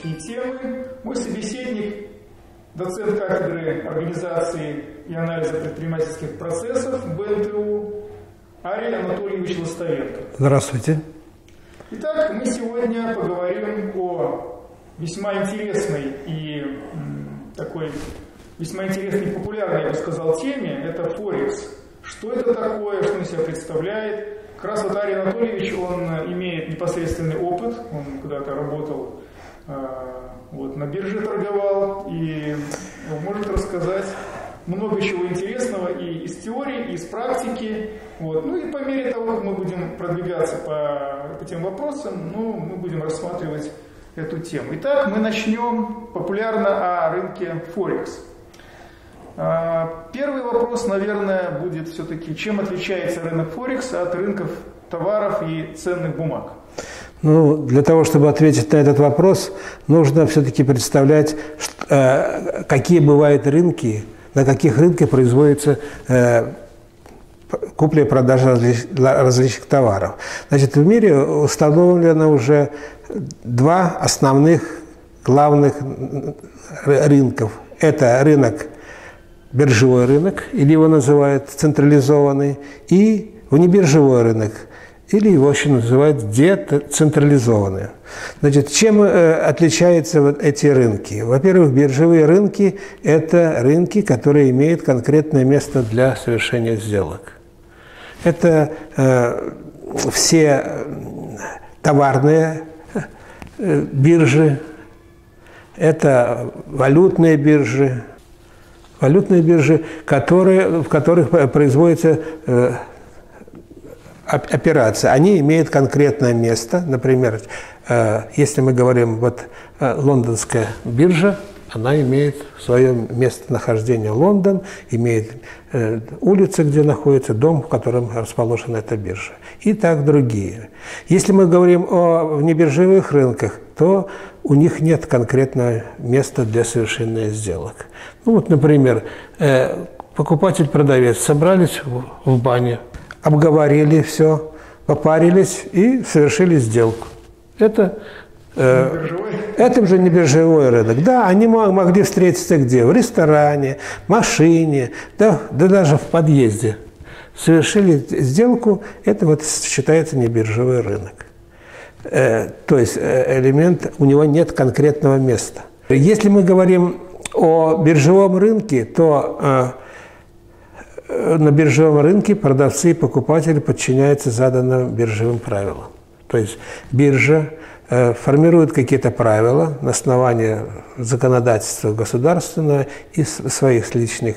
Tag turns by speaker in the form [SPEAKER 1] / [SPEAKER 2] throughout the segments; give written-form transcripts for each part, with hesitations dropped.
[SPEAKER 1] тематические темы. Мой собеседник, доцент кафедры организации и анализа предпринимательских процессов БНТУ Арий Анатольевич Лостовенко.
[SPEAKER 2] Здравствуйте.
[SPEAKER 1] Итак, мы сегодня поговорим о весьма интересной и такой весьма интересной и популярной, я бы сказал, теме. Это Форекс. Что это такое, что он из себя представляет? Как раз вот Арий Анатольевич, он имеет непосредственный опыт, он когда-то работал, на бирже торговал и может рассказать много чего интересного и из теории, и из практики. Ну и по мере того, как мы будем продвигаться по тем вопросам, мы будем рассматривать эту тему. Итак, мы начнем популярно о рынке Форекс. Первый вопрос, наверное, будет все-таки, чем отличается рынок Форекс от рынков товаров и ценных бумаг?
[SPEAKER 2] Для того, чтобы ответить на этот вопрос, нужно все-таки представлять, какие бывают рынки, на каких рынках производится купля и продажа различных товаров. Значит, в мире установлено уже два основных главных рынков. Это рынок, биржевой рынок, или его называют централизованный, и внебиржевой рынок, или его еще называют децентрализованный. Значит, чем отличаются эти рынки? Во-первых, биржевые рынки – это рынки, которые имеют конкретное место для совершения сделок. Это все товарные биржи, это валютные биржи, в которых производятся операции. Они имеют конкретное место. Например, если мы говорим, лондонская биржа, она имеет свое местонахождение Лондон, имеет улицы, где находится дом, в котором расположена эта биржа. И так другие. Если мы говорим о внебиржевых рынках, то у них нет конкретного места для совершения сделок. Например, покупатель-продавец собрались в бане, обговорили все, попарились и совершили сделку. Это же не биржевой рынок. Да, они могли встретиться где? В ресторане, машине, да даже в подъезде. Совершили сделку, это считается не биржевой рынок. То есть элемент, у него нет конкретного места. Если мы говорим о биржевом рынке, то на биржевом рынке продавцы и покупатели подчиняются заданным биржевым правилам. То есть биржа формирует какие-то правила на основании законодательства государственного и своих личных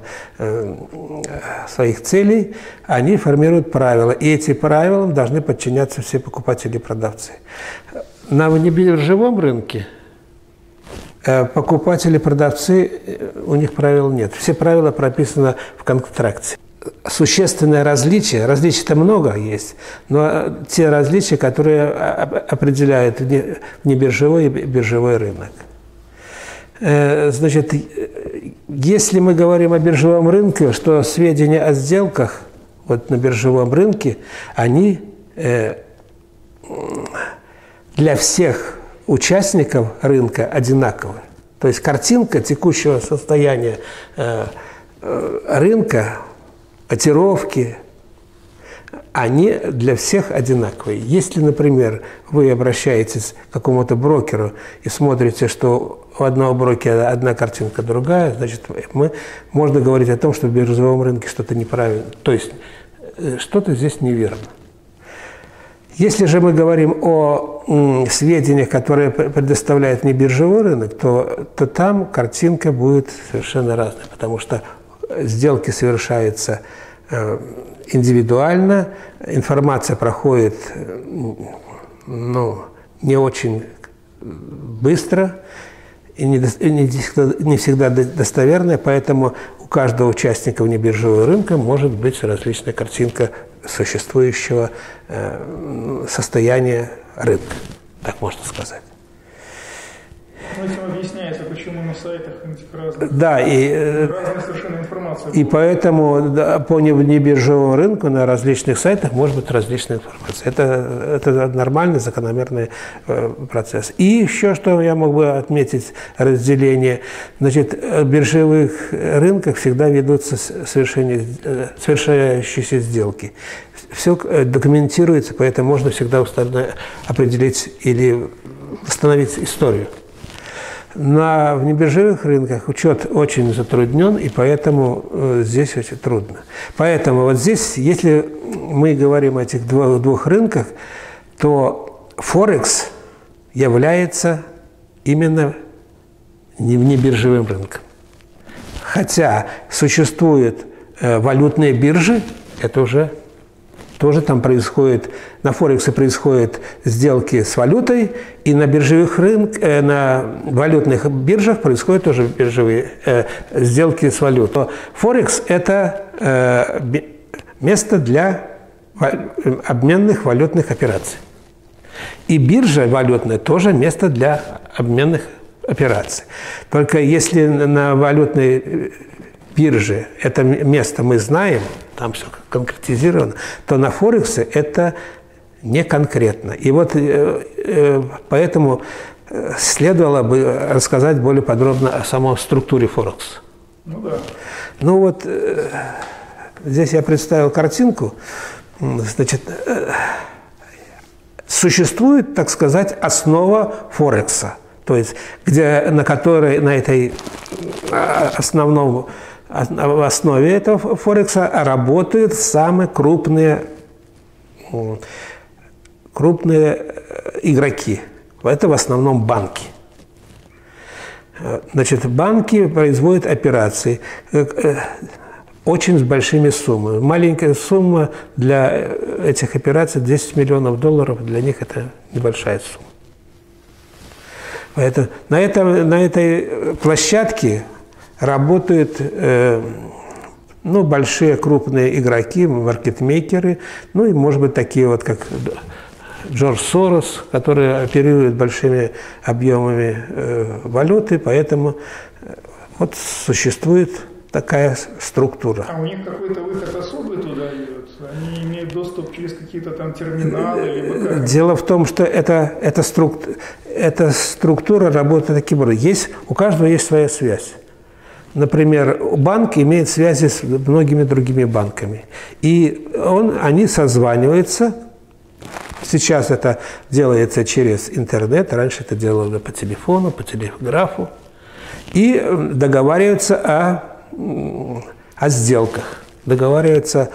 [SPEAKER 2] своих целей. Они формируют правила, и этим правилам должны подчиняться все покупатели и продавцы. На внебиржевом рынке покупатели и продавцы, у них правил нет. Все правила прописаны в контракте. Существенное различие, различий-то много есть, но те различия, которые определяют внебиржевой и биржевой рынок. Значит, если мы говорим о биржевом рынке, что сведения о сделках на биржевом рынке, они для всех участников рынка одинаковы. То есть картинка текущего состояния рынка, котировки, они для всех одинаковые. Если, например, вы обращаетесь к какому-то брокеру и смотрите, что у одного брокера одна картинка, другая, значит, можно говорить о том, что в биржевом рынке что-то неправильно. То есть что-то здесь неверно. Если же мы говорим о сведениях, которые предоставляет небиржевой рынок, то там картинка будет совершенно разной, потому что сделки совершаются индивидуально, информация проходит не очень быстро и не всегда достоверная, поэтому у каждого участника внебиржевого рынка может быть различная картинка существующего состояния рынка, так можно сказать.
[SPEAKER 1] Ну, этим объясняется, почему на сайтах разных,
[SPEAKER 2] да,
[SPEAKER 1] разная совершенно информация.
[SPEAKER 2] И поэтому да, по небиржевому рынку на различных сайтах может быть различная информация. Это нормальный, закономерный процесс. И еще, что я мог бы отметить, разделение. Значит, в биржевых рынках всегда ведутся совершающиеся сделки. Все документируется, поэтому можно всегда определить или восстановить историю. На внебиржевых рынках учет очень затруднен, и поэтому здесь очень трудно. Поэтому вот здесь, если мы говорим о этих двух рынках, то Форекс является именно внебиржевым рынком. Хотя существуют валютные биржи, это уже тоже там происходит, на Форексе происходят сделки с валютой, и на биржевых рынках, на валютных биржах происходят тоже биржевые сделки с валютой. Форекс – это место для обменных валютных операций. И биржа валютная тоже место для обменных операций. Только если на валютной бирже это место мы знаем, там все конкретизировано, то на Форексе это не конкретно. И вот поэтому следовало бы рассказать более подробно о самой структуре Форекса.
[SPEAKER 1] Ну да.
[SPEAKER 2] Ну вот здесь я представил картинку. Значит, существует, так сказать, основа Форекса, то есть на которой, на этой в основе этого Форекса работают самые крупные игроки. Это в основном банки. Значит, банки производят операции очень с большими суммами. Маленькая сумма для этих операций, 10 миллионов долларов, для них это небольшая сумма. Поэтому на этой площадке работают большие крупные игроки, маркетмейкеры, ну и, может быть, такие вот, как Джордж Сорос, который оперирует большими объемами валюты, поэтому вот существует такая структура.
[SPEAKER 1] А у них какой-то выход особый туда идет? Они имеют доступ через какие-то там терминалы? Либо как?
[SPEAKER 2] Дело в том, что эта структура работает таким образом. У каждого есть своя связь. Например, банк имеет связи с многими другими банками. И они созваниваются. Сейчас это делается через интернет. Раньше это делали по телефону, по телеграфу. И договариваются о сделках. Договариваются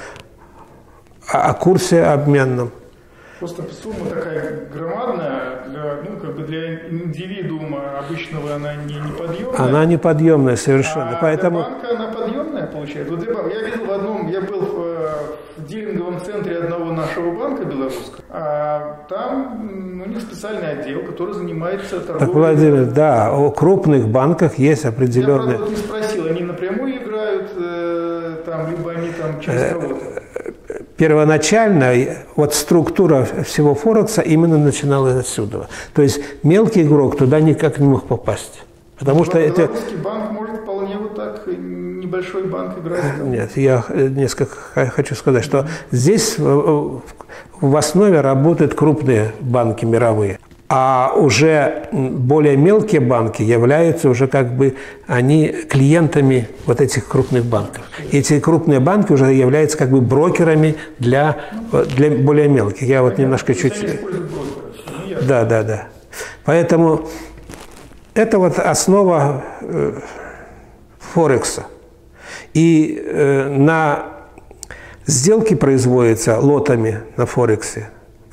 [SPEAKER 2] о курсе обменном.
[SPEAKER 1] Просто сумма такая громадная, для индивидуума обычного она неподъемная.
[SPEAKER 2] Она неподъемная совершенно.
[SPEAKER 1] Поэтому... Для банка она подъемная получается. Вот я был в дилинговом центре одного нашего банка белорусского, а там у них специальный отдел, который занимается торговлей.
[SPEAKER 2] Так, Владимир, да, о крупных банках есть определенные...
[SPEAKER 1] Я, правда, не спросил, они напрямую играют, либо они там через кого-то?
[SPEAKER 2] Первоначально вот структура всего Форекса именно начиналась отсюда. То есть мелкий игрок туда никак не мог попасть. Потому что
[SPEAKER 1] белорусский банк может вполне вот так небольшой банк играть?
[SPEAKER 2] Нет, я несколько хочу сказать, что здесь в основе работают крупные банки мировые. А уже более мелкие банки являются уже они клиентами вот этих крупных банков. И эти крупные банки уже являются брокерами для более мелких. Я вот немножко чуть... Да. Поэтому это вот основа Форекса. И на сделки производятся лотами на Форексе.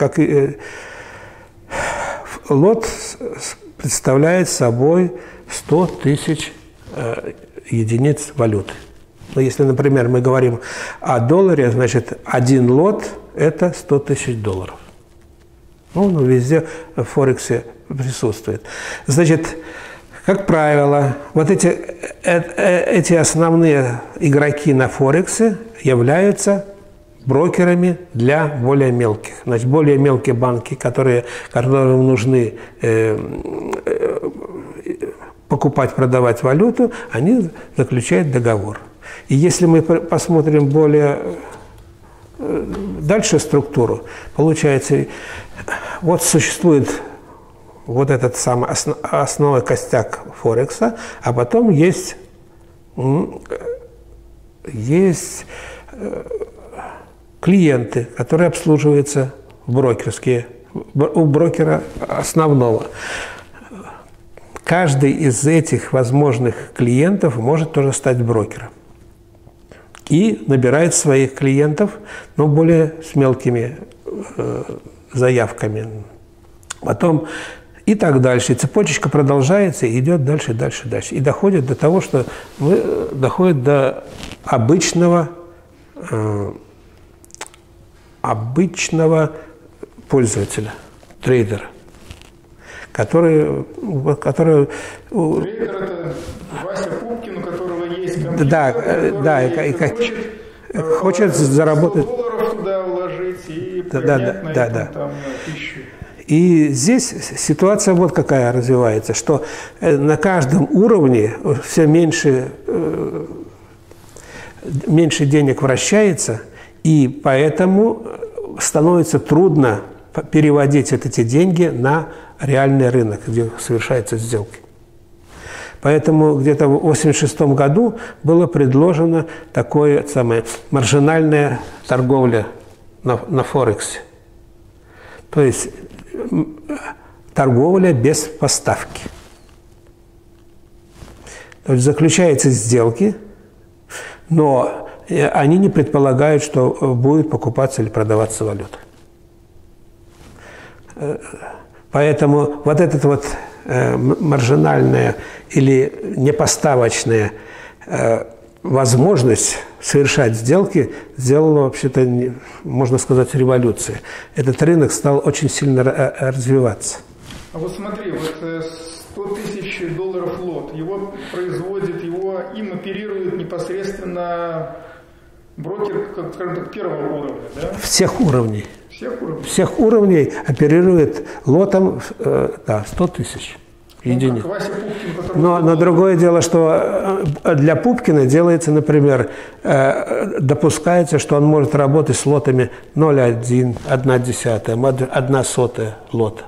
[SPEAKER 2] Лот представляет собой 100 тысяч единиц валюты. Но если, например, мы говорим о долларе, значит, один лот – это 100 тысяч долларов. Везде в Форексе присутствует. Значит, как правило, вот эти основные игроки на Форексе являются брокерами для более мелких. Значит, более мелкие банки, которым нужны покупать, продавать валюту, они заключают договор. И если мы посмотрим более дальше структуру, получается, вот существует вот этот самый основной костяк Форекса, а потом есть клиенты, которые обслуживаются у брокера основного. Каждый из этих возможных клиентов может тоже стать брокером. И набирает своих клиентов, но более с мелкими заявками. Потом и так дальше. И цепочка продолжается и идет дальше, дальше, дальше. И доходит до того, что доходит до обычного пользователя, трейдера, который
[SPEAKER 1] трейдер – это Вася Пупкин, у которого есть компьютер,
[SPEAKER 2] хочет заработать
[SPEAKER 1] $100 туда вложить и поднять на этом там 1000.
[SPEAKER 2] И здесь ситуация вот какая развивается, что на каждом уровне все меньше денег вращается, и поэтому становится трудно переводить эти деньги на реальный рынок, где совершаются сделки. Поэтому где-то в 1986 году было предложено такое самое маржинальная торговля на Форексе. То есть торговля без поставки. То есть заключаются сделки, но они не предполагают, что будет покупаться или продаваться валюта. Поэтому вот эта вот маржинальная или непоставочная возможность совершать сделки сделала вообще-то, можно сказать, революцию. Этот рынок стал очень сильно развиваться.
[SPEAKER 1] А вот смотри, вот $100 000 лот, его производит, им оперирует непосредственно брокер, как, скажем так, первого уровня, да?
[SPEAKER 2] Всех уровней.
[SPEAKER 1] Всех
[SPEAKER 2] уровней оперирует лотом 100 тысяч единиц.
[SPEAKER 1] Как Вася Пупкин,
[SPEAKER 2] но другое дело, что для Пупкина делается, например, допускается, что он может работать с лотами 0,1, 0,1, 0,01 лота.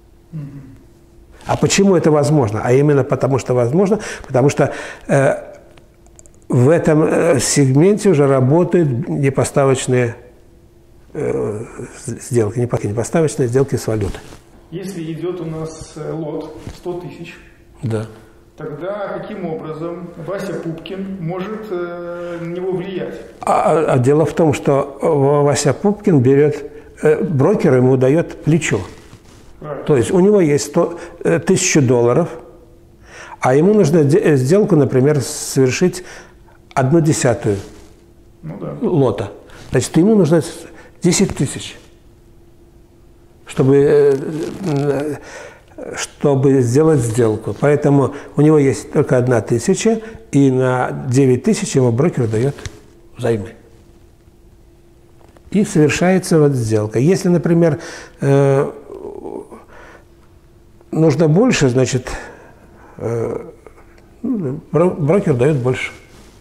[SPEAKER 2] А почему это возможно? А именно потому что возможно, потому что в этом сегменте уже работают непоставочные сделки, непоставочные сделки с валютой.
[SPEAKER 1] Если идет у нас лот 100 тысяч,
[SPEAKER 2] да,
[SPEAKER 1] тогда каким образом Вася Пупкин может на него влиять?
[SPEAKER 2] А дело в том, что Вася Пупкин берет, брокер ему дает плечо.
[SPEAKER 1] Правильно.
[SPEAKER 2] То есть у него есть $1000, а ему нужно сделку, например, совершить 1/10 лота. Значит, ему нужно 10 тысяч, чтобы сделать сделку. Поэтому у него есть только 1000, и на 9000 ему брокер дает взаймы. И совершается вот сделка. Если, например, нужно больше, значит, брокер дает больше.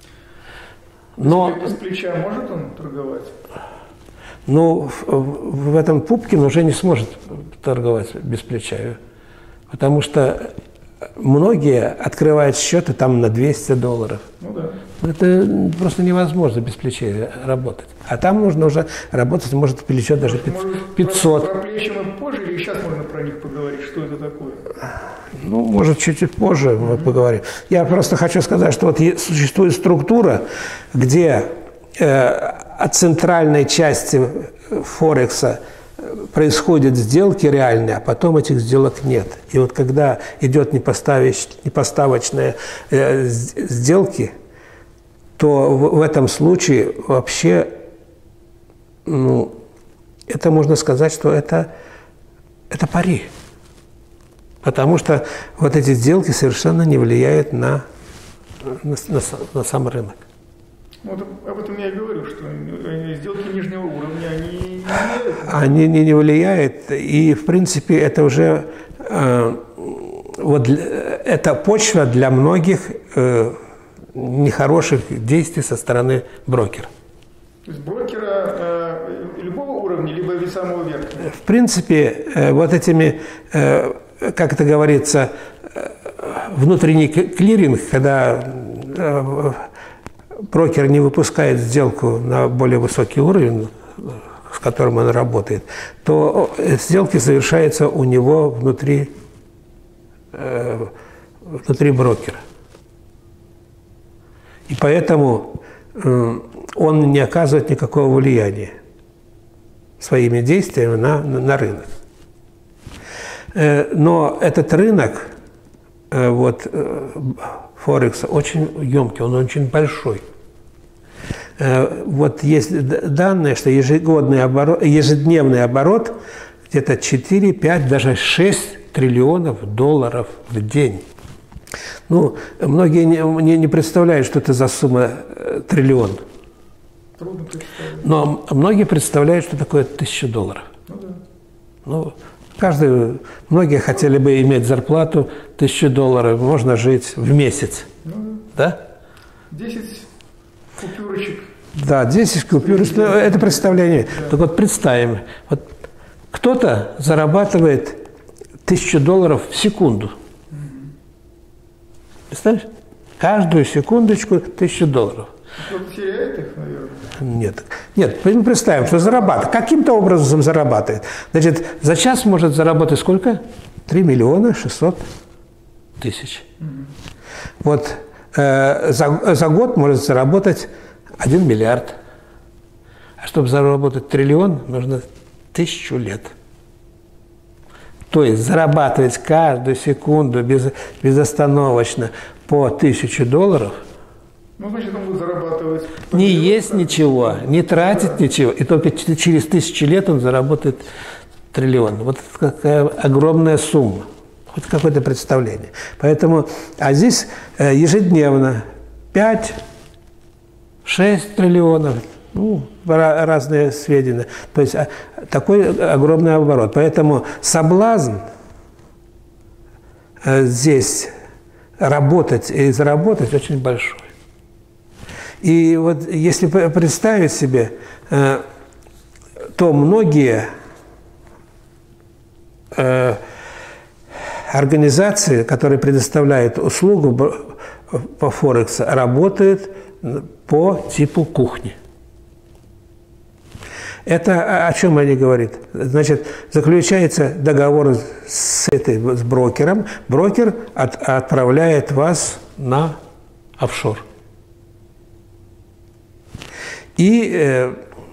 [SPEAKER 2] Но
[SPEAKER 1] без плеча может он торговать?
[SPEAKER 2] Ну, в этом Пупкин уже не сможет торговать без плеча, потому что многие открывают счеты там на $200.
[SPEAKER 1] Ну да.
[SPEAKER 2] Это просто невозможно без плечей работать. А там нужно уже работать, может, плечо даже 500.
[SPEAKER 1] Про плечи мы позже или сейчас можно про них поговорить? Что это такое?
[SPEAKER 2] Ну, может, чуть позже мы поговорим. Я просто хочу сказать, что вот существует структура, где от центральной части Форекса происходят сделки реальные, а потом этих сделок нет. И вот когда идет непоставочные сделки, то в этом случае вообще, ну, это можно сказать, что это пари. Потому что вот эти сделки совершенно не влияют на сам рынок.
[SPEAKER 1] Вот об этом я и говорю, что сделки нижнего уровня,
[SPEAKER 2] они не влияют. И, в принципе, это уже вот это почва для многих нехороших действий со стороны брокера.
[SPEAKER 1] То есть брокера любого уровня, либо и самого верхнего?
[SPEAKER 2] В принципе, вот этими, как это говорится, внутренний клиринг, когда брокер не выпускает сделку на более высокий уровень, с которым он работает, то сделки совершаются у него внутри брокера. И поэтому он не оказывает никакого влияния своими действиями на рынок. Но этот рынок, вот, Форекс, очень емкий, он очень большой. Вот есть данные, что ежедневный оборот где-то 4, 5, даже 6 триллионов долларов в день. Ну, многие не представляют, что это за сумма триллион.
[SPEAKER 1] Трудно представить.
[SPEAKER 2] Но многие представляют, что такое 1000 долларов. Ну, многие хотели бы иметь зарплату 1000 долларов, можно жить в месяц. Да?
[SPEAKER 1] 10 купюрочек.
[SPEAKER 2] Да, 10 купюрочек. Это представление. Да. Так вот, представим, вот кто-то зарабатывает 1000 долларов в секунду. Представляешь? Каждую секундочку 1000 долларов.
[SPEAKER 1] Кто-то теряет их, наверное?
[SPEAKER 2] Нет, мы представим, что зарабатывает. Каким-то образом зарабатывает. Значит, за час может заработать сколько? 3 миллиона 600 тысяч. Вот за год может заработать 1 миллиард. А чтобы заработать триллион, нужно 1000 лет. То есть зарабатывать каждую секунду безостановочно по 1000 долларов.
[SPEAKER 1] Ну, значит, он будет зарабатывать.
[SPEAKER 2] Не есть ничего, не тратить ничего. И только через 1000 лет он заработает триллион. Вот какая огромная сумма. Хоть какое-то представление. Поэтому, а здесь ежедневно 5-6 триллионов. Ну, разные сведения. То есть такой огромный оборот. Поэтому соблазн здесь работать и заработать очень большой. И вот если представить себе, то многие организации, которые предоставляют услугу по Форексу, работают по типу кухни. Это о чем они говорят? Значит, заключается договор с брокером. Брокер отправляет вас на офшор. И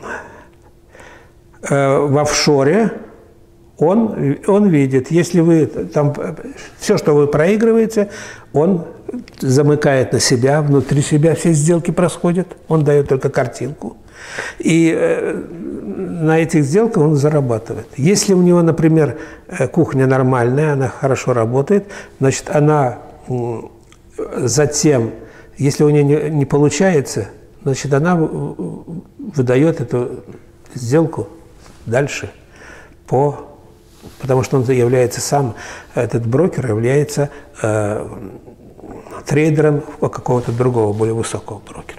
[SPEAKER 2] в офшоре он видит, если вы там все, что вы проигрываете, он замыкает на себя, внутри себя все сделки происходят, он дает только картинку. И на этих сделках он зарабатывает. Если у него, например, кухня нормальная, она хорошо работает, значит, она затем, если у нее не получается, значит, она выдает эту сделку дальше потому что он является сам, этот брокер является трейдером какого-то другого, более высокого брокера.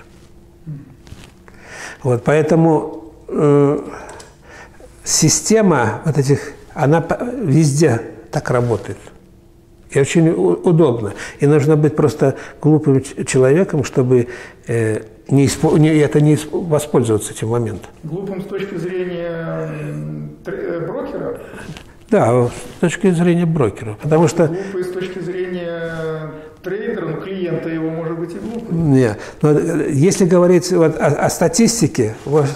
[SPEAKER 2] Вот, поэтому система вот этих, она везде так работает. И очень удобно. И нужно быть просто глупым человеком, чтобы не воспользоваться этим моментом.
[SPEAKER 1] Глупым с точки зрения брокера?
[SPEAKER 2] Да, с точки зрения брокера. Потому что...
[SPEAKER 1] Глупый с точки зрения трейдера, но клиента его может быть и глупым.
[SPEAKER 2] Нет. Но если говорить вот о статистике,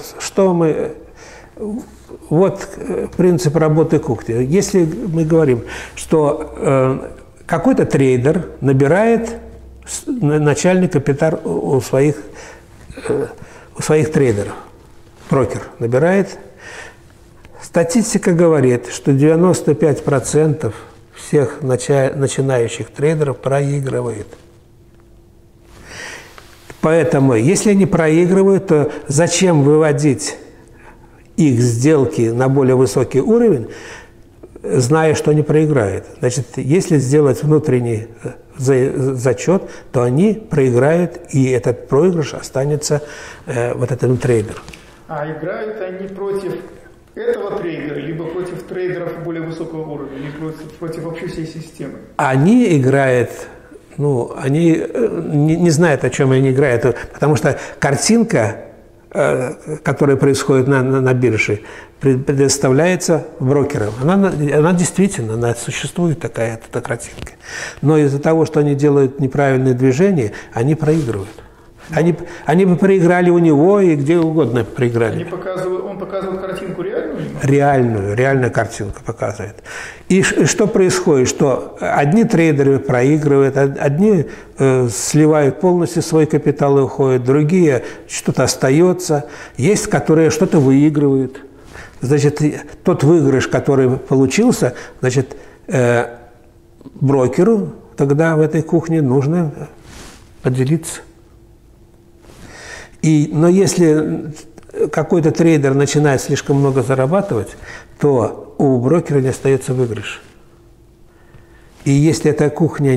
[SPEAKER 2] вот принцип работы кухни. Если мы говорим, что какой-то трейдер набирает начальный капитал у своих трейдеров, брокер набирает. Статистика говорит, что 95% всех начинающих трейдеров проигрывает. Поэтому, если они проигрывают, то зачем выводить их сделки на более высокий уровень, зная, что они проиграют. Значит, если сделать внутренний зачет, то они проиграют, и этот проигрыш останется вот этому трейдеру.
[SPEAKER 1] А играют они против этого трейдера, либо против трейдеров более высокого уровня, или против вообще всей системы? Они
[SPEAKER 2] играют, ну, они не знают, о чем они играют, потому что картинка, которая происходит на бирже, предоставляется брокерам. Она действительно, она существует такая картинка. Но из-за того, что они делают неправильные движения, они проигрывают. Они бы проиграли у него и где угодно проиграли.
[SPEAKER 1] Он показывает картинку
[SPEAKER 2] реальную? Реальную картинку показывает. И что происходит? Что одни трейдеры проигрывают, одни сливают полностью свой капитал и уходят, другие что-то остается. Есть, которые что-то выигрывают. Значит, тот выигрыш, который получился, значит, брокеру тогда в этой кухне нужно поделиться. Но если какой-то трейдер начинает слишком много зарабатывать, то у брокера не остается выигрыш. И если эта кухня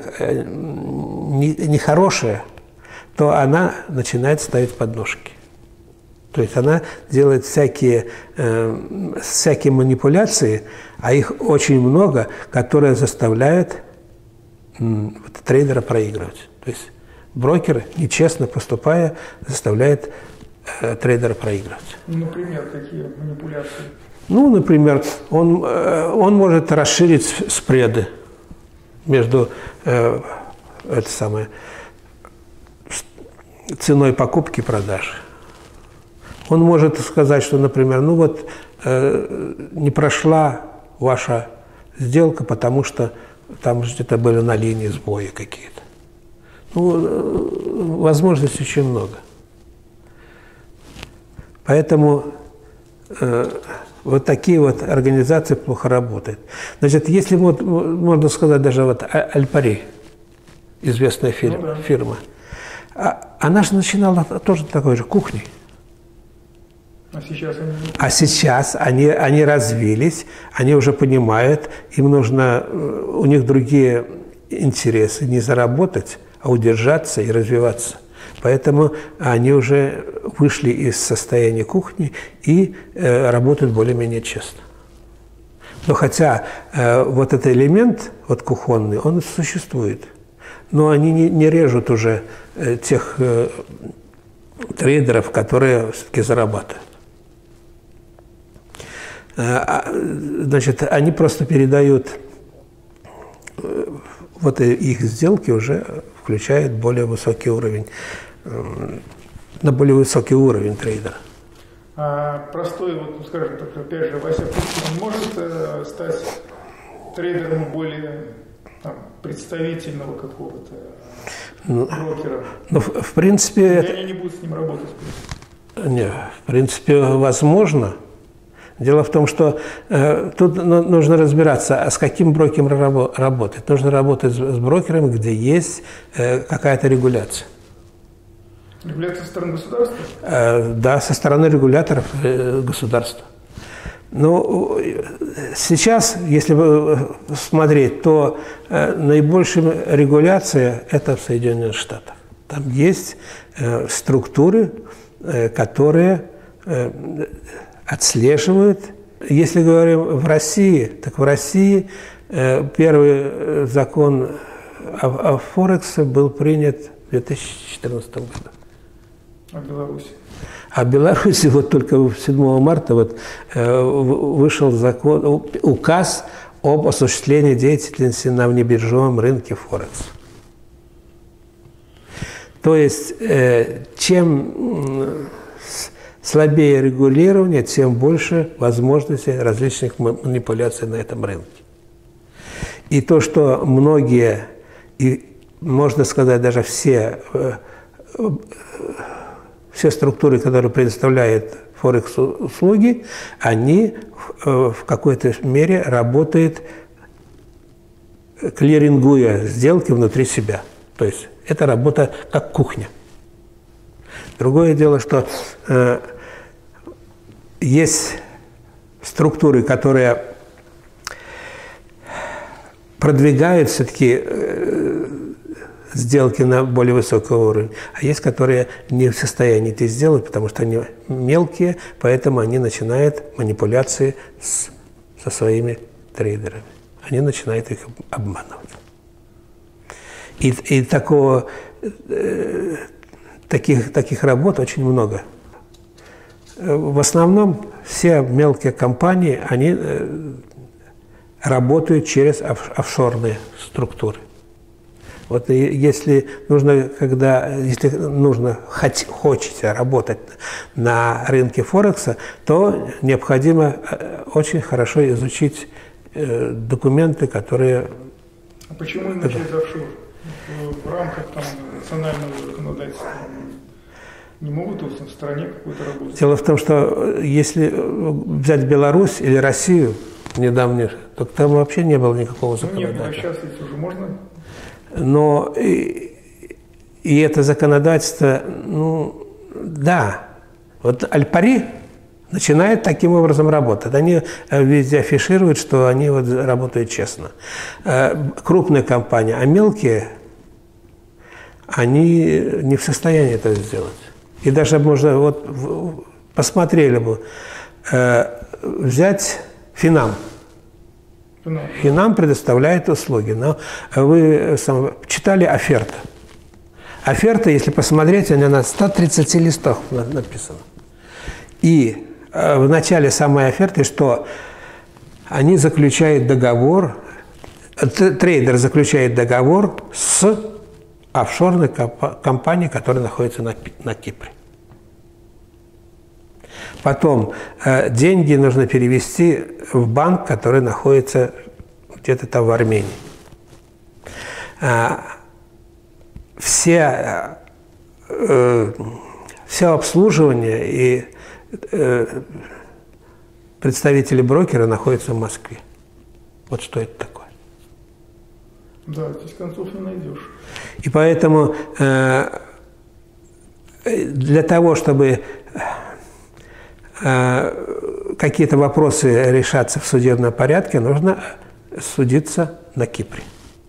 [SPEAKER 2] не хорошая, то она начинает ставить подножки. То есть она делает всякие манипуляции, а их очень много, которые заставляют трейдера проигрывать. То есть брокер, нечестно поступая, заставляет трейдера проигрывать.
[SPEAKER 1] Например, какие манипуляции?
[SPEAKER 2] Ну, например, он может расширить спреды между ценой покупки и продажи. Он может сказать, что, например, ну вот не прошла ваша сделка, потому что там где-то были на линии сбои какие-то. Ну, возможностей очень много. Поэтому вот такие вот организации плохо работают. Значит, если вот, можно сказать, даже вот Аль-Пари, известная фирма, она же начинала тоже такой же кухней. А сейчас они развились, они уже понимают, им нужно, у них другие интересы, не заработать, а удержаться и развиваться. Поэтому они уже вышли из состояния кухни и работают более-менее честно. Но хотя вот этот элемент вот кухонный, он существует. Но они не режут уже тех трейдеров, которые все-таки зарабатывают. Значит, они просто передают, вот их сделки уже включают более высокий уровень, на более высокий уровень трейдера.
[SPEAKER 1] А простой, вот, скажем так, опять же, Вася Пушкин может стать трейдером более представительного какого-то брокера?
[SPEAKER 2] Ну, в принципе...
[SPEAKER 1] Или они не будут с ним работать?
[SPEAKER 2] Нет, в принципе, возможно. Дело в том, что тут нужно разбираться, а с каким брокером работать. Нужно работать с брокером, где есть какая-то регуляция.
[SPEAKER 1] Регуляция со стороны государства?
[SPEAKER 2] Да, со стороны регуляторов государства. Но сейчас, если смотреть, то наибольшая регуляция – это в Соединенных Штатах. Там есть структуры, которые отслеживают. Если говорим в России, так в России первый закон о Форексе был принят в 2014 году.
[SPEAKER 1] А в Беларуси?
[SPEAKER 2] А в Беларуси вот только 7 марта вот, вышел указ об осуществлении деятельности на внебиржевом рынке Форекс. То есть чем слабее регулирование, тем больше возможностей различных манипуляций на этом рынке. И то, что многие, и можно сказать даже все структуры, которые предоставляют Форекс-услуги, они в какой-то мере работают, клирингуя сделки внутри себя. То есть это работа как кухня. Другое дело, что есть структуры, которые продвигают все-таки сделки на более высокий уровень, а есть, которые не в состоянии это сделать, потому что они мелкие, поэтому они начинают манипуляции со своими трейдерами. Они начинают их обманывать. И таких работ очень много. В основном все мелкие компании, они работают через офшорные структуры. Вот если хочется работать на рынке Форекса, то необходимо очень хорошо изучить документы, которые...
[SPEAKER 1] А почему именно через офшор? В рамках национального законодательства не могут в стране какую-то работать?
[SPEAKER 2] Дело в том, что если взять Беларусь или Россию недавно, то там вообще не было никакого законодательства.
[SPEAKER 1] Нет, а сейчас ведь уже можно...
[SPEAKER 2] Но и это законодательство, да. Вот Аль-Пари начинает таким образом работать. Они везде афишируют, что они вот работают честно. Крупные компании, а мелкие, они не в состоянии это сделать. И даже можно, вот посмотрели бы, взять Финам. Финам предоставляет услуги. Но вы читали оферту. Оферта, если посмотреть, она на 130 листах написана. И в начале самой оферты, что они заключают договор, трейдер заключает договор с офшорной компанией, которая находится на Кипре. Потом деньги нужно перевести в банк, который находится где-то там в Армении. Все обслуживание и представители брокера находятся в Москве. Вот что это такое.
[SPEAKER 1] Да, здесь концов не найдешь.
[SPEAKER 2] И поэтому для того, чтобы какие-то вопросы решаться в судебном порядке, нужно судиться на Кипре.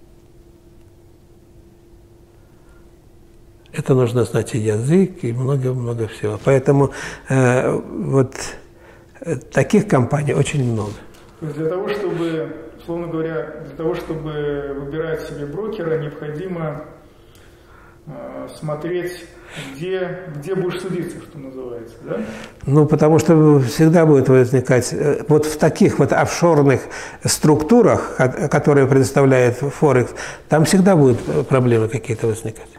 [SPEAKER 2] Это нужно знать и язык, и много-много всего. Поэтому вот таких компаний очень много.
[SPEAKER 1] То есть для того, чтобы, условно говоря, чтобы выбирать себе брокера, необходимо смотреть, где будешь судиться, что называется, да?
[SPEAKER 2] Ну, потому что всегда будет возникать, вот в таких вот офшорных структурах, которые предоставляет Форекс, там всегда будут проблемы какие-то возникать.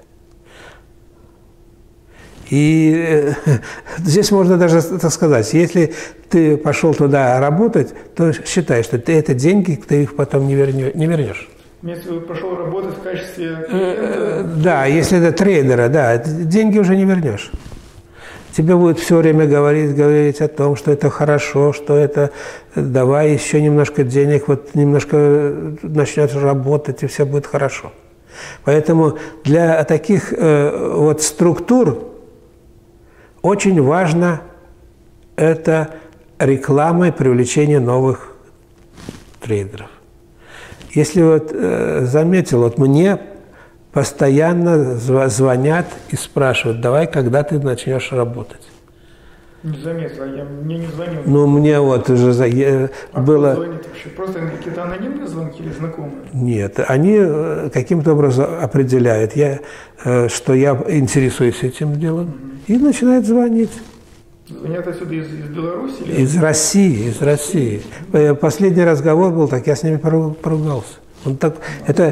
[SPEAKER 2] И здесь можно даже так сказать, если ты пошел туда работать, то считай, что ты это деньги, ты их потом не вернешь.
[SPEAKER 1] Если ты пошел работать в качестве клиента...
[SPEAKER 2] Да, если это трейдера, да, деньги уже не вернешь. Тебе будет все время говорить о том, что это хорошо, что это давай еще немножко денег, вот немножко начнешь работать, и все будет хорошо. Поэтому для таких вот структур очень важно это реклама и привлечение новых трейдеров. Если вот заметил, вот мне постоянно звонят и спрашивают, давай, когда ты начнешь работать.
[SPEAKER 1] Не заметил, мне не звонил.
[SPEAKER 2] Ну, мне вот уже было...
[SPEAKER 1] Звонит вообще? Просто какие-то анонимные звонки или знакомые?
[SPEAKER 2] Нет, они каким-то образом определяют, что я интересуюсь этим делом, и начинают звонить.
[SPEAKER 1] Звонят отсюда из Беларуси? Или...
[SPEAKER 2] Из России. Последний разговор был, так я с ними поругался. Он так, это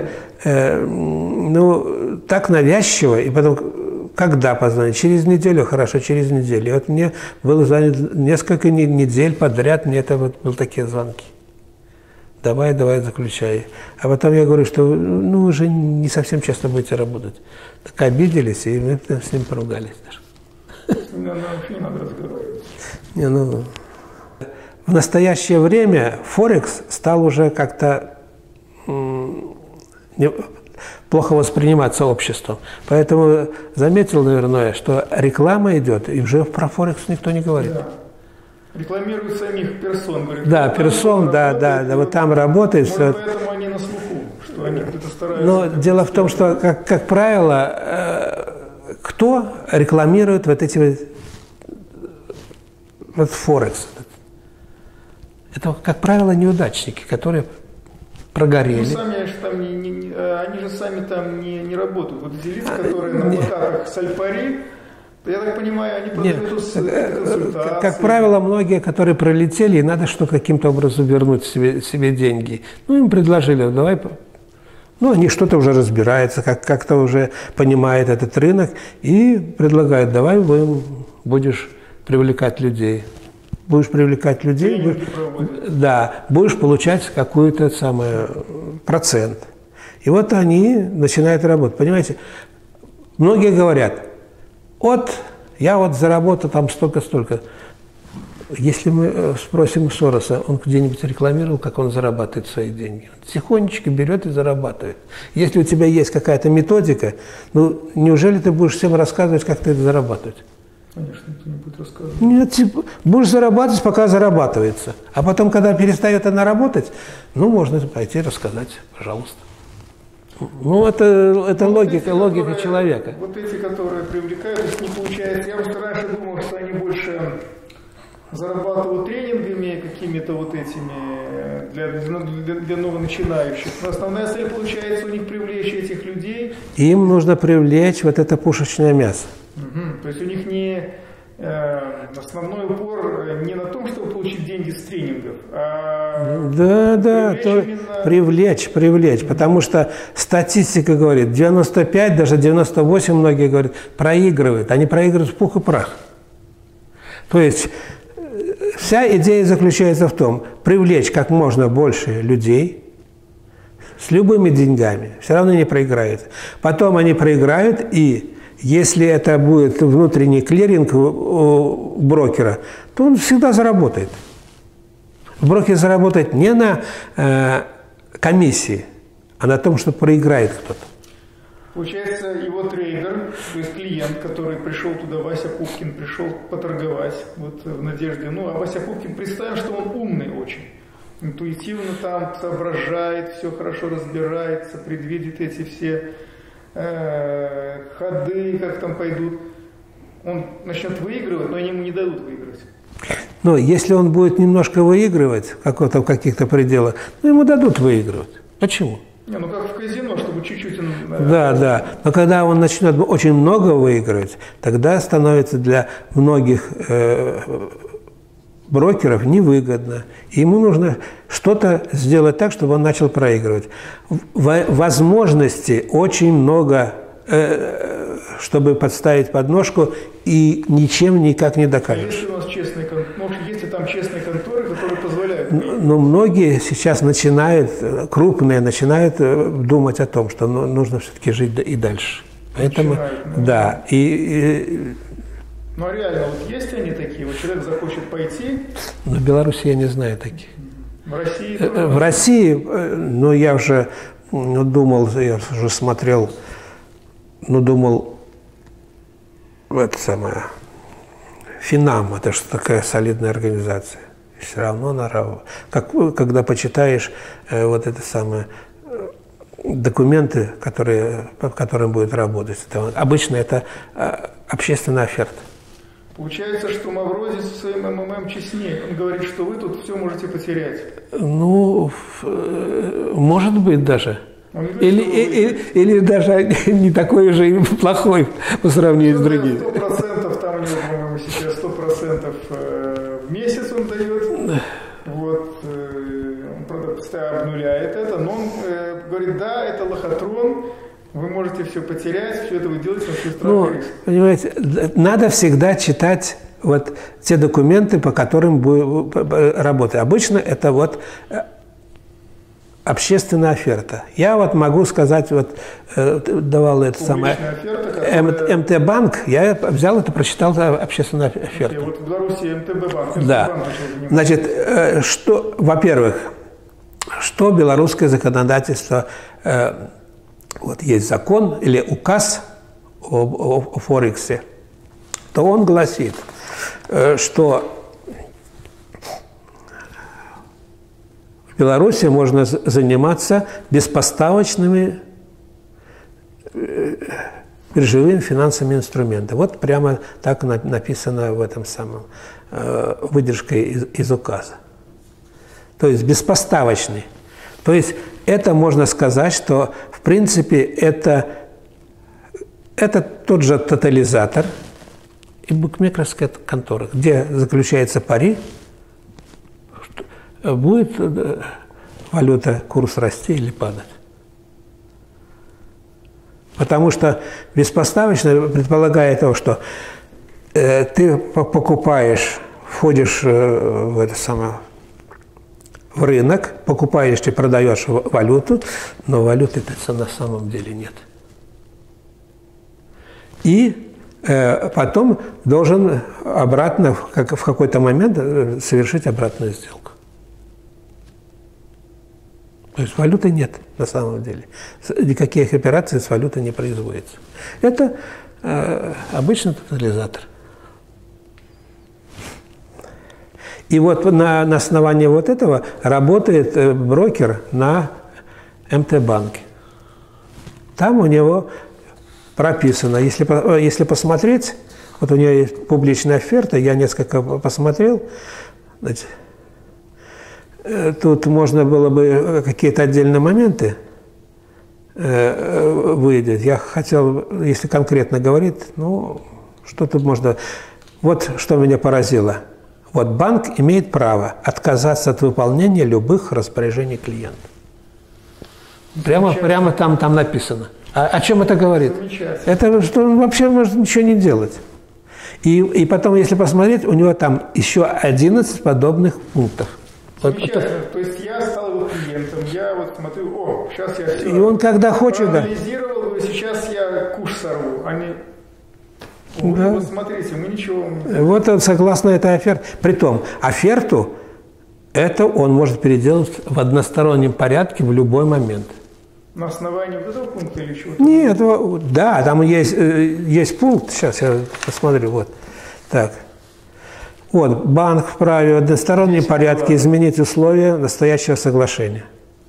[SPEAKER 2] так навязчиво, и потом, когда позвонить? Через неделю, хорошо, через неделю. И вот мне было звонить несколько недель подряд, мне это вот были такие звонки. Давай, заключай. А потом я говорю, что вы же не совсем честно будете работать. Так обиделись, и мы с ним поругались даже.
[SPEAKER 1] Вообще не надо разговаривать.
[SPEAKER 2] В настоящее время Форекс стал уже как-то плохо восприниматься обществом. Поэтому заметил, наверное, что реклама идет, и уже про Форекс никто не говорит.
[SPEAKER 1] Да. Рекламируют самих персон. Говорят,
[SPEAKER 2] да, персон, да, вот там работает.
[SPEAKER 1] Может, поэтому они на слуху. они где-то стараются.
[SPEAKER 2] Но дело в том, что, как правило, кто рекламирует вот эти вот Форекс? Это, как правило, неудачники, которые прогорели.
[SPEAKER 1] Ну, сами же там они же сами там не работают. Вот эти лица, которые на плакатах с Альпари, я так понимаю, они продают консультации.
[SPEAKER 2] Как правило, многие, которые пролетели, и надо что-то каким-то образом вернуть себе деньги. Ну, им предложили, давай. Ну, они что-то уже разбираются, как-то уже понимают этот рынок, и предлагают, давай будешь привлекать людей. Будешь привлекать людей, будешь получать какой-то процент. И вот они начинают работать. Понимаете, многие говорят, я заработал там столько-столько. Если мы спросим Сороса, он где-нибудь рекламировал, как он зарабатывает свои деньги? Он тихонечко берет и зарабатывает. Если у тебя есть какая-то методика, ну, неужели ты будешь всем рассказывать, как ты это зарабатывать?
[SPEAKER 1] Конечно, никто не будет рассказывать.
[SPEAKER 2] Нет, будешь зарабатывать, пока зарабатывается. А потом, когда перестает она работать, ну, можно пойти рассказать, пожалуйста. Ну, это логика человека.
[SPEAKER 1] Вот эти, которые привлекают, то есть не получается. Я просто раньше думал, что они больше зарабатывают тренингами какими-то вот этими для новоначинающих. Но основная цель получается у них привлечь этих людей.
[SPEAKER 2] Им нужно привлечь вот это пушечное мясо.
[SPEAKER 1] Угу. То есть у них основной упор не на том, чтобы получить деньги с тренингов, а
[SPEAKER 2] привлечь, потому что статистика говорит, 95, даже 98 многие говорят, проигрывают. Они проигрывают в пух и прах. То есть вся идея заключается в том, привлечь как можно больше людей с любыми деньгами, все равно не проиграют. Потом они проиграют, и если это будет внутренний клиринг у брокера, то он всегда заработает. Брокер заработает не на комиссии, а на том, что проиграет кто-то.
[SPEAKER 1] Получается, его трейдер, то есть клиент, который пришел туда, Вася Пупкин, пришел поторговать, вот в надежде. Ну, а Вася Пупкин, представим, что он умный очень, интуитивно там соображает, все хорошо разбирается, предвидит эти все ходы, как там пойдут. Он начнет выигрывать, но они ему не дадут выигрывать.
[SPEAKER 2] Но если он будет немножко выигрывать в каких-то пределах, ну, ему дадут выигрывать. Почему?
[SPEAKER 1] Не, ну как в казино, чтобы чуть-чуть...
[SPEAKER 2] Да. Но когда он начнет очень много выигрывать, тогда становится для многих брокеров невыгодно. Ему нужно что-то сделать так, чтобы он начал проигрывать. Возможностей очень много, чтобы подставить подножку, и ничем никак не докажешь.
[SPEAKER 1] Если у нас если там честные конторы, которые позволяют...
[SPEAKER 2] Но многие сейчас крупные начинают думать о том, что нужно все-таки жить и дальше. Поэтому, да.
[SPEAKER 1] Ну, а реально, вот есть они такие? Вот человек захочет пойти?
[SPEAKER 2] В Беларуси я не знаю таких.
[SPEAKER 1] В России?
[SPEAKER 2] В России, ну, я уже думал, я уже смотрел, думал, это самое, Финам, это что такая солидная организация. И все равно она, когда почитаешь вот это самое, документы, по которым будет работать, обычно это общественная оферта.
[SPEAKER 1] Получается, что Мавроди со своим МММ честнее. Он говорит, что вы тут все можете потерять.
[SPEAKER 2] Ну, может быть даже. Или даже не такой уже и плохой по сравнению с другими.
[SPEAKER 1] 100%, там у него, по-моему, сейчас 100% в месяц он дает. Вот, он, правда, постоянно обнуляет это, но он говорит, да, это лохотрон, вы можете все потерять, все это вы делаете на свой страх и риск.
[SPEAKER 2] Понимаете, надо всегда читать вот те документы, по которым работать. Обычно это вот общественная оферта. Я вот могу сказать, вот давал это самое МТ-банк, я взял это, прочитал общественную оферту.
[SPEAKER 1] Вот в Беларуси МТБ-банк.
[SPEAKER 2] Да. Значит, во-первых, что белорусское законодательство, вот есть закон или указ о Форексе, то он гласит, что в Беларуси можно заниматься беспоставочными биржевыми финансовыми инструментами. Вот прямо так написано в этом самом выдержкой из указа. То есть беспоставочный. То есть это можно сказать, что в принципе это тот же тотализатор и букмекерская контора, где заключается пари, будет валюта, курс расти или падать. Потому что беспоставочно предполагает то, что ты покупаешь, входишь в это самое, в рынок, покупаешь и продаешь валюту, но валюты-то на самом деле нет. И потом должен обратно, в какой-то момент совершить обратную сделку. То есть валюты нет на самом деле. Никаких операций с валютой не производится. Это обычный тотализатор. И вот на основании вот этого работает брокер на МТ-банке. Там у него прописано, если посмотреть, вот у него есть публичная оферта, я несколько посмотрел, значит, тут можно было бы какие-то отдельные моменты выделить. Я хотел, если конкретно говорить, ну, что тут можно... Вот что меня поразило. Вот банк имеет право отказаться от выполнения любых распоряжений клиента. Прямо там написано. О чем это говорит? Это что он вообще может ничего не делать. И потом, если посмотреть, у него там еще 11 подобных пунктов.
[SPEAKER 1] Замечательно. То есть я стал его клиентом, я вот смотрю, сейчас я все
[SPEAKER 2] и он когда хочет,
[SPEAKER 1] проанализировал, да. Сейчас я куш сорву. Да. Вот смотрите, мы ничего не делаем.
[SPEAKER 2] Вот согласно этой оферте. Притом, оферту это он может переделать в одностороннем порядке в любой момент.
[SPEAKER 1] На основании вот этого пункта или чего-то?
[SPEAKER 2] Нет, да, там есть пункт, сейчас я посмотрю, вот. Так. Вот, банк вправе в одностороннем порядке изменить условия настоящего соглашения.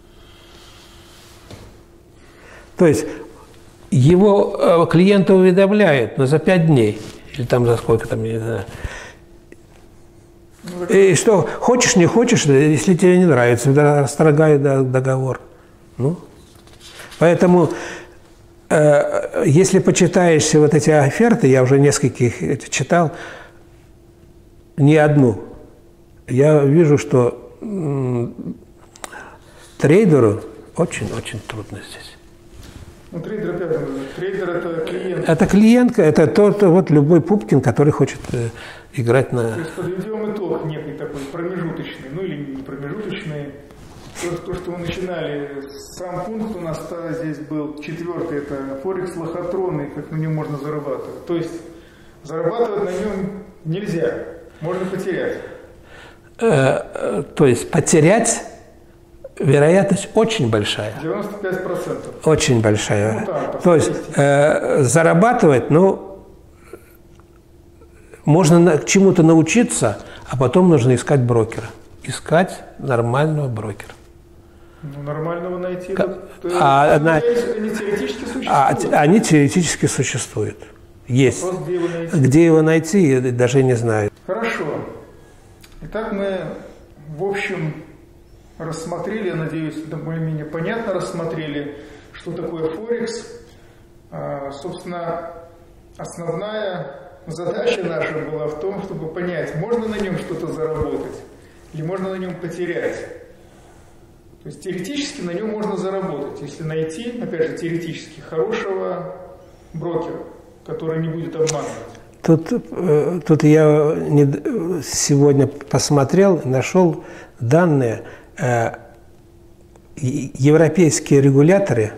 [SPEAKER 2] То есть его клиента уведомляют, но за 5 дней, или там за сколько там, я не знаю. И что, хочешь, не хочешь, если тебе не нравится, расторгают договор. Ну, поэтому, если почитаешь вот эти оферты, я уже нескольких читал, не одну, я вижу, что трейдеру очень-очень трудно здесь.
[SPEAKER 1] Ну, трейдер это клиент.
[SPEAKER 2] Это клиент, это тот вот любой Пупкин, который хочет играть на...
[SPEAKER 1] То есть подведем итог некий такой промежуточный, ну или не промежуточный. То, что мы начинали, сам пункт у нас здесь был 4-й, это Форекс лохотронный, как на нем можно зарабатывать. То есть зарабатывать на нем нельзя, можно потерять.
[SPEAKER 2] То есть потерять вероятность очень большая.
[SPEAKER 1] 95%.
[SPEAKER 2] Очень большая.
[SPEAKER 1] Ну, да,
[SPEAKER 2] то есть зарабатывать, ну, можно чему-то научиться, а потом нужно искать брокера. Искать нормального брокера.
[SPEAKER 1] Ну, нормального найти.
[SPEAKER 2] Они теоретически существуют. Они теоретически существуют. Есть.
[SPEAKER 1] Вопрос, где его найти.
[SPEAKER 2] Где его найти, я даже не знаю.
[SPEAKER 1] Хорошо. Итак, мы, в общем, рассмотрели, я надеюсь, это более-менее понятно рассмотрели, что такое Форекс. Собственно, основная задача наша была в том, чтобы понять, можно на нем что-то заработать или можно на нем потерять. То есть теоретически на нем можно заработать, если найти, опять же, теоретически хорошего брокера, который не будет обманывать.
[SPEAKER 2] Тут я сегодня посмотрел, нашел данные. Европейские регуляторы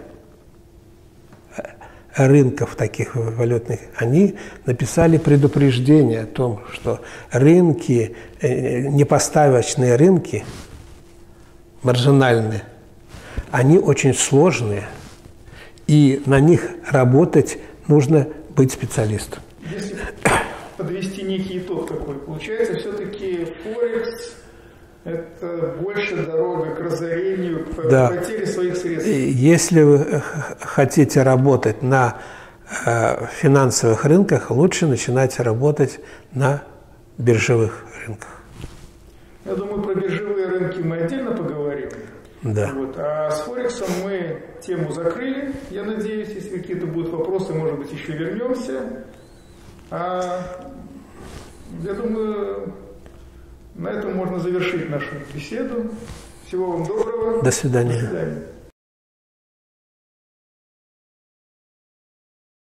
[SPEAKER 2] рынков таких валютных, они написали предупреждение о том, что рынки, непоставочные рынки, маржинальные, они очень сложные, и на них работать нужно быть специалистом.
[SPEAKER 1] Если подвести некий итог такой, получается, все-таки Форекс это больше дорога к разорению, к потере своих средств.
[SPEAKER 2] Если вы хотите работать на финансовых рынках, лучше начинать работать на биржевых рынках.
[SPEAKER 1] Я думаю, про биржевые рынки мы отдельно поговорим.
[SPEAKER 2] Да.
[SPEAKER 1] Вот. А с Форексом мы тему закрыли, я надеюсь. Если какие-то будут вопросы, может быть, еще вернемся. Я думаю, на этом можно завершить нашу беседу. Всего вам доброго.
[SPEAKER 2] До свидания.
[SPEAKER 1] До свидания.